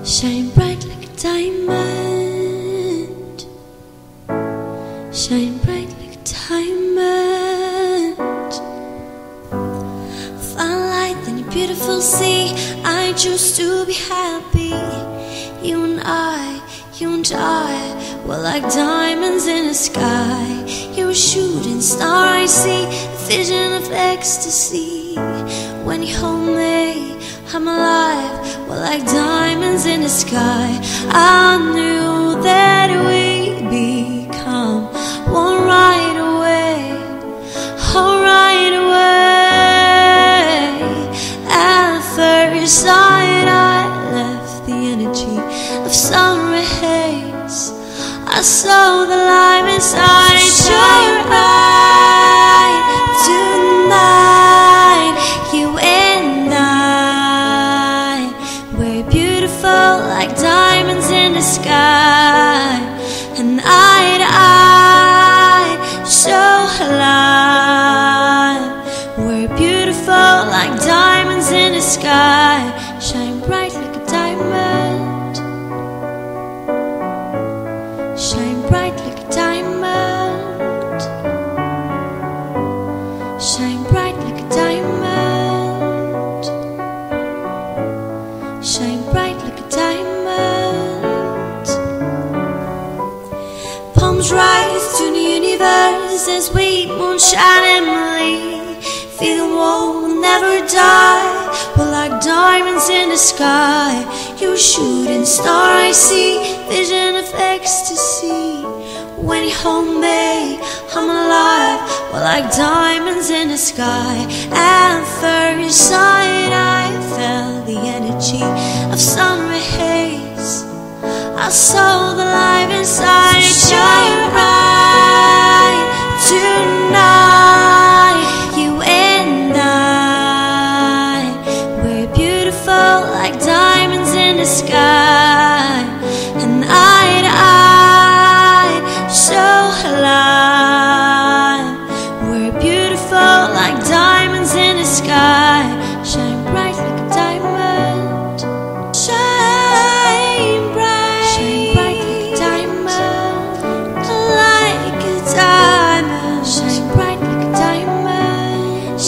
Shine bright like a diamond. Shine bright like a diamond. Find light in your beautiful sea. I choose to be happy. You and I, we're like diamonds in the sky. You're a shooting star, I see a vision of ecstasy. When you hold me, I'm alive. We're like diamonds in the sky. I knew that we'd become one right away, all right away. At first sight, I left the energy of sun rays. I saw the light inside your eye. Tonight, you and I, we're beautiful like diamonds in the sky. And eye to eye, so alive. We're beautiful like diamonds in the sky. Shine bright like a diamond. Shine bright like a diamond. Shine bright like a diamond. Shine bright like a diamond. Palms rise to the universe as we moonshine Emily. Feel the warmth will never die. We're like diamonds in the sky. You're a shooting star, I see vision of ecstasy. When you hold me, I'm alive. We're like diamonds in the sky. At first sight, I felt the energy of sun rays. I saw the light inside your eye. Tonight, you and I, we're beautiful like diamonds in the sky. And eye to eye, so alive. We're beautiful like diamonds in the sky. Shine bright like a diamond. Shine bright like a diamond. Like a diamond. Shine bright like a diamond.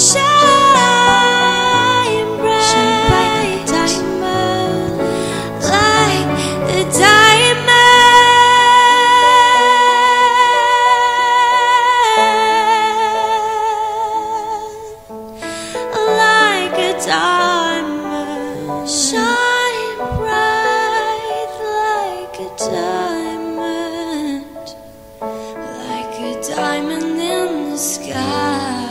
Shine bright like a diamond. Like a diamond, shine bright like a diamond, like a diamond in the sky.